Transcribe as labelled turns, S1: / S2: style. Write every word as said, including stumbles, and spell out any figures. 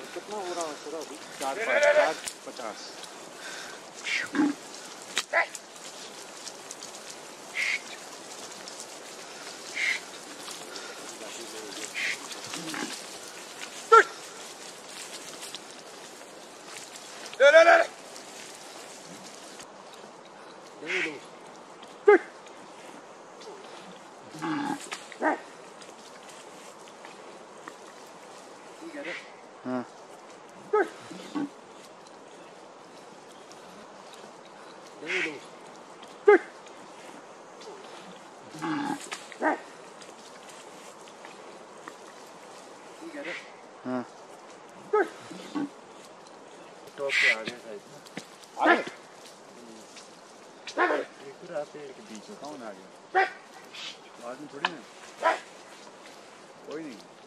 S1: कितना हो रहा है सर अभी? चार चार पचास। ले ले ले हाँ हाँ टॉप पे आ गए साइड में आगे ये पूरा पेड़ के बीच में कौन आ गया? बाद में थोड़ी ना कोई नहीं।